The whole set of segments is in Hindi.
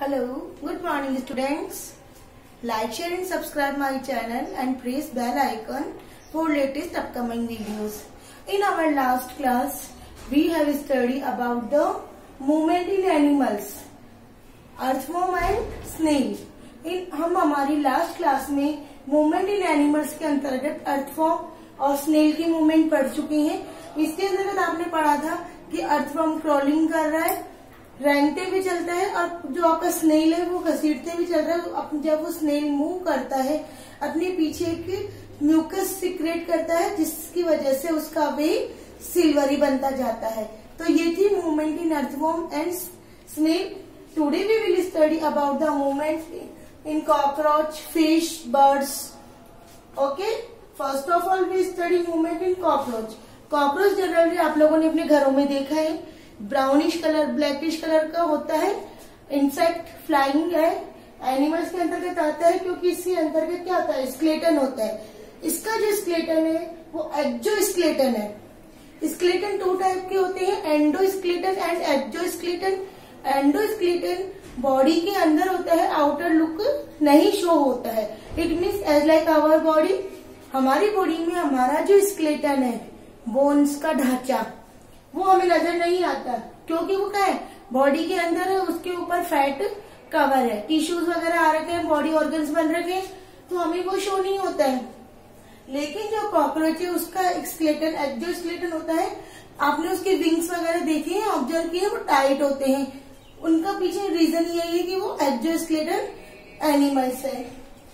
Hello, good morning students. Like, share and subscribe my channel and press bell icon for latest upcoming videos. In our last class, we have studied about the movement in animals, earthworm and snail. हम हमारी लास्ट क्लास में मूवमेंट इन एनिमल्स के अंतर्गत अर्थवर्म और स्नेल की मूवमेंट पढ़ चुके हैं। इसके अंतर्गत आपने पढ़ा था कि अर्थवर्म क्रॉलिंग कर रहा है, रेंगते भी चलता है, और जो आपका स्नेल है वो घसीटते भी चल रहा है। जब वो स्नेल मूव करता है अपने पीछे एक म्यूकस सिक्रेट करता है, जिसकी वजह से उसका वेट सिल्वरी बनता जाता है। तो ये थी movement in earthworm and snail. Today we will study about the movement in cockroach, fish, birds. Okay. First of all, we study movement in cockroach. Cockroach generally आप लोगों ने अपने घरों में देखा है, ब्राउनिश कलर, ब्लैकिश कलर का होता है। इंसेक्ट फ्लाइंग है, एनिमल्स के अंतर्गत आता है, क्योंकि इसके अंतर्गत क्या होता है, स्केलेटन होता है। इसका जो स्केलेटन है वो एक्सोस्केलेटन है। स्केलेटन दो टाइप के होते हैं, endoskeleton and exoskeleton. Endoskeleton body के अंदर होता है, आउटर लुक नहीं शो होता है। It means as like our body, हमारी बॉडी में हमारा जो स्केलेटन है, बोन्स का ढांचा, वो हमें नजर नहीं आता, क्योंकि वो क्या है, बॉडी के अंदर है, उसके ऊपर फैट कवर है, टिश्यूज वगैरह आ रखे हैं, बॉडी ऑर्गन्स बन रखे हैं, तो हमें वो शो नहीं होता है। लेकिन जो कॉकरोच है उसका स्केलेटन एक्सोस्केलेटन होता है। आपने उसके विंग्स वगैरह देखे हैं, ऑब्जर्व किए, वो टाइट होते हैं। उनका पीछे रीजन यही है कि वो एक्सोस्केलेटन एनिमल्स है।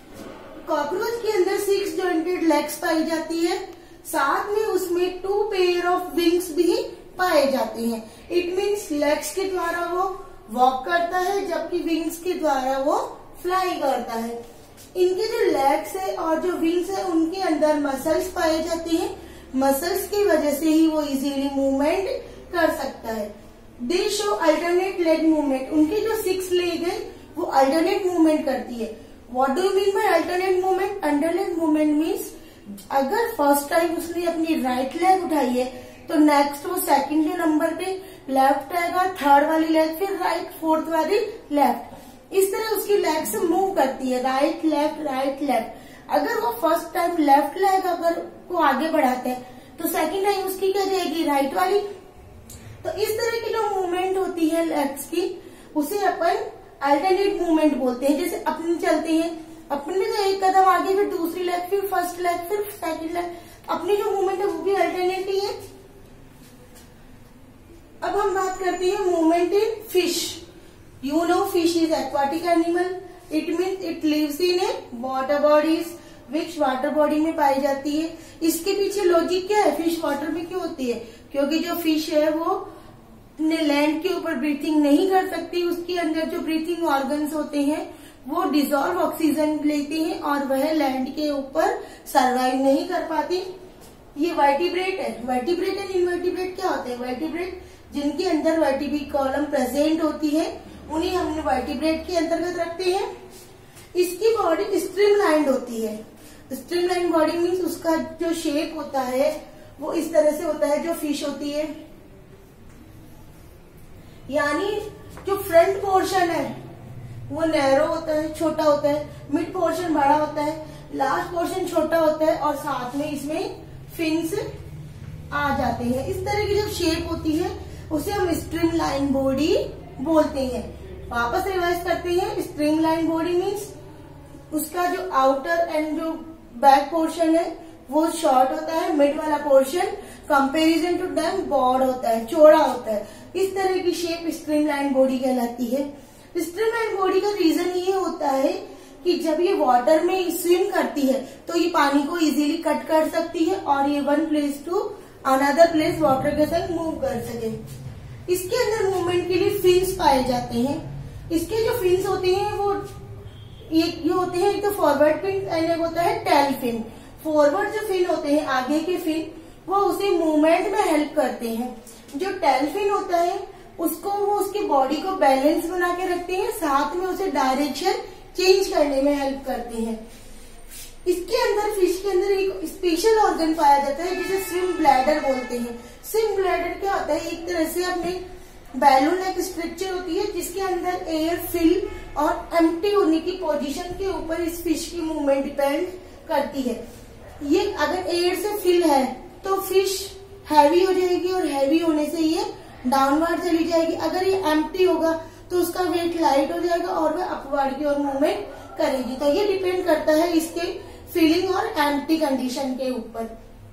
कॉकरोच के अंदर 6 जॉइंटेड लेग्स पाई जाती है, साथ में उसमें 2 पेयर ऑफ विंग्स भी पाए जाते हैं। इट मीन्स लेग्स के द्वारा वो वॉक करता है, जबकि विंग्स के द्वारा वो फ्लाई करता है। इनके जो लेग्स है और जो विंग्स है उनके अंदर मसल्स पाए जाते हैं। मसल्स की वजह से ही वो इजीली मूवमेंट कर सकता है। They show alternate leg movement. उनकी जो 6 लेग है वो अल्टरनेट मूवमेंट करती है। What do you mean by alternate movement? Alternate movement means अगर फर्स्ट टाइम उसने अपनी राइट लेग उठाई है तो नेक्स्ट वो सेकंड नंबर पे लेफ्ट आएगा, थर्ड वाली लेग फिर राइट, फोर्थ वाली लेफ्ट। इस तरह उसकी लेग से मूव करती है, राइट लेफ्ट राइट लेफ्ट। अगर वो फर्स्ट टाइम लेफ्ट लेग अगर को आगे बढ़ाते हैं तो सेकंड टाइम उसकी क्या जाएगी, राइट वाली। तो इस तरह की जो मूवमेंट होती है लेग्स की, उसे अपन अल्टरनेट मूवमेंट बोलते हैं। जैसे अपन चलते हैं, अपन में तो एक कदम आगे, फिर दूसरी लेग, फिर फर्स्ट लेग, फिर सेकंड लेग, अपनी जो मूवमेंट है वो भी अल्टरनेट ही है। अब हम बात करते हैं movement in fish. You know fish is aquatic animal. It means it lives in a water bodies, which water body में पाई जाती है। इसके पीछे लॉजिक क्या है, फिश वाटर में क्यों होती है? क्योंकि जो फिश है वो अपने लैंड के ऊपर ब्रीथिंग नहीं कर सकती। उसके अंदर जो ब्रीथिंग ऑर्गन्स होते हैं वो डिजॉल्व ऑक्सीजन लेते हैं और वह लैंड के ऊपर सरवाइव नहीं कर पाती। ये वर्टिब्रेट है। वर्टिब्रेट एंड इनवर्टिब्रेट क्या होते हैं? वर्टिब्रेट जिनके अंदर वर्टिब्रल कॉलम प्रेजेंट होती है उन्हें हम वर्टिब्रेट के अंतर्गत रखते हैं। इसकी बॉडी स्ट्रीमलाइंड होती है। स्ट्रीमलाइन बॉडी मीन्स उसका जो शेप होता है वो इस तरह से होता है जो फिश होती है, यानी जो फ्रंट पोर्शन है वो नैरो होता है, छोटा होता है, मिड पोर्शन बड़ा होता है, लास्ट पोर्शन छोटा होता है, और साथ में इसमें फिन्स आ जाते हैं। इस तरह की जब शेप होती है उसे हम स्ट्रीमलाइन बॉडी बोलते हैं। वापस रिवाइज करते हैं। स्ट्रीमलाइन बॉडी मीन्स उसका जो आउटर एंड जो बैक पोर्शन है वो शॉर्ट होता है, मिड वाला portion comparison to them broad होता है, चौड़ा होता है। इस तरह की शेप स्ट्रीमलाइन बॉडी कहलाती है। स्ट्रीमलाइन बॉडी का रीजन ये होता है कि जब ये वाटर में स्विम करती है तो ये पानी को इजीली कट कर सकती है और ये one place to another place water के साथ मूव कर सके। इसके अंदर मूवमेंट के लिए फिन्स पाए जाते हैं। इसके जो फिन्स होते हैं वो ये होते हैं, एक तो फॉरवर्ड फिन एंड एक होता है टेल फिन। फॉरवर्ड जो फिन होते हैं, आगे के फिन, वो उसे मूवमेंट में हेल्प करते हैं। जो टेल फिन होता है उसको वो उसकी बॉडी को बैलेंस बना के रखते हैं, साथ में उसे डायरेक्शन चेंज करने में हेल्प करते हैं। इसके अंदर फिश के अंदर एक स्पेशल ऑर्गन पाया जाता है जिसे स्विम ब्लैडर बोलते हैं। स्विम ब्लैडर क्या होता है, एक तरह से अपने बैलून एक स्ट्रक्चर होती है जिसके अंदर एयर फिल और एम्प्टी होने की पोजीशन के ऊपर इस फिश की मूवमेंट डिपेंड करती है। ये अगर एयर से फिल है तो फिश हैवी हो जाएगी और हैवी होने से ये डाउनवर्ड चली जाएगी। अगर ये एम्प्टी होगा तो उसका वेट लाइट हो जाएगा और वह अपवर्ड की ओर मूवमेंट करेगी। तो ये डिपेंड करता है इसके फिलिंग और एम्प्टी कंडीशन के ऊपर।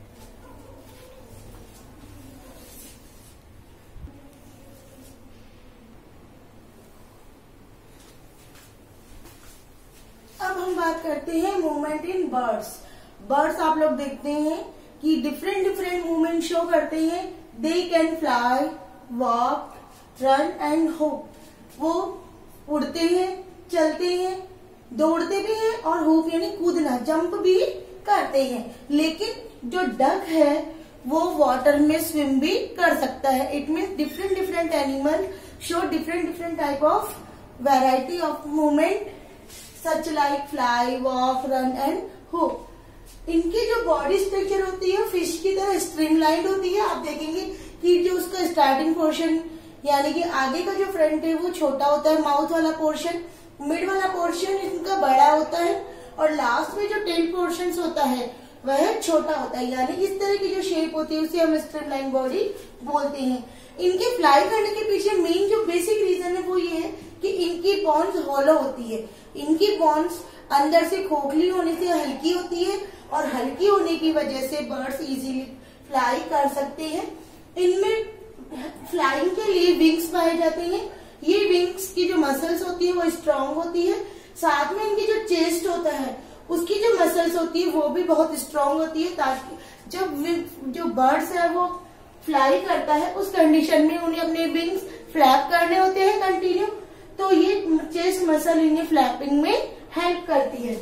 अब हम बात करते हैं मूवमेंट इन बर्ड्स। बर्ड्स आप लोग देखते हैं कि डिफरेंट मूवमेंट शो करते हैं। They can fly, walk, run and hop. वो उड़ते हैं, चलते हैं, दौड़ते भी हैं और होप यानी कूदना, जंप भी करते हैं। लेकिन जो डक है वो वाटर में स्विम भी कर सकता है। It means different animal show different type of variety of movement such like fly, walk, run and hop. इनकी जो बॉडी स्ट्रक्चर होती है फिश की तरह स्ट्रीमलाइन होती है। आप देखेंगे कि जो उसका स्टार्टिंग पोर्शन यानी कि आगे का जो फ्रंट है वो छोटा होता है, माउथ वाला पोर्शन, मिड वाला पोर्शन इनका बड़ा होता है और लास्ट में जो टेल पोर्शन होता है वह छोटा होता है। यानी इस तरह की जो शेप होती है उसे हम स्ट्रीमलाइन बॉडी बोलते हैं। इनके फ्लाई करने के पीछे मेन जो बेसिक रीजन है वो ये है कि इनकी बोन्स हॉलो होती है। इनकी बोन्स अंदर से खोखली होने से हल्की होती है और हल्की होने की वजह से बर्ड्स इजीली फ्लाई कर सकते हैं। इनमें फ्लाइंग के लिए विंग्स पाए जाते हैं। ये विंग्स की जो मसल्स होती है वो स्ट्रांग होती है। साथ में इनकी जो चेस्ट होता है उसकी जो मसल्स होती है वो भी बहुत स्ट्रांग होती है, ताकि जब जो बर्ड्स है वो फ्लाई करता है उस कंडीशन में उन्हें अपने विंग्स फ्लैप करने होते हैं कंटिन्यू, तो ये चेस्ट मसल इन्हें फ्लैपिंग में हेल्प करती है।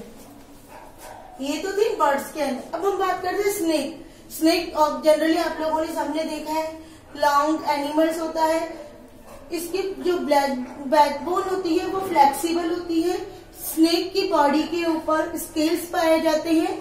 ये तो थी बर्ड्स के अंदर। अब हम बात करते हैं स्नेक। स्नेक जनरली आप लोगों ने सबने देखा है, लॉन्ग एनिमल्स होता है। इसकी जो बैकबोन होती है वो फ्लेक्सिबल होती है। स्नेक की बॉडी के ऊपर स्केल्स पाए जाते हैं।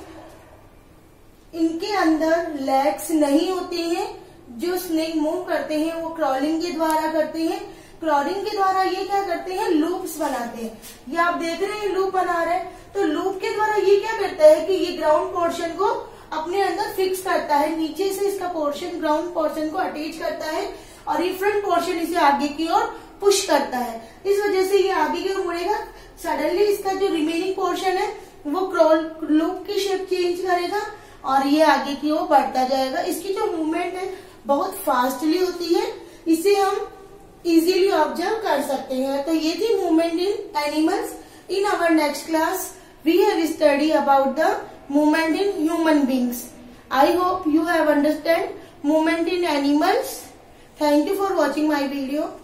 इनके अंदर लेग्स नहीं होते हैं। जो स्नेक मूव करते हैं वो क्रॉलिंग के द्वारा करते हैं। क्रॉलिंग के द्वारा ये क्या करते हैं, लूप्स बनाते हैं। ये आप देख रहे हैं लूप बना रहे हैं, तो लूप के द्वारा ये क्या करता है कि ये ग्राउंड पोर्शन को अपने अंदर फिक्स करता है। नीचे से इसका पोर्शन ग्राउंड पोर्शन को अटैच करता है और ये फ्रंट पोर्शन इसे आगे की ओर पुश करता है। इस वजह से ये आगे की ओर मुड़ेगा। सडनली इसका जो रिमेनिंग पोर्शन है वो लूप की शेप चेंज करेगा और ये आगे की ओर बढ़ता जाएगा। इसकी जो मूवमेंट है बहुत फास्टली होती है। इसे हम इजीली ऑब्जर्व कर सकते हैं। तो ये थी movement in animals. In our next class we have study about the movement in human beings. I hope you have understand movement in animals. Thank you for watching my video.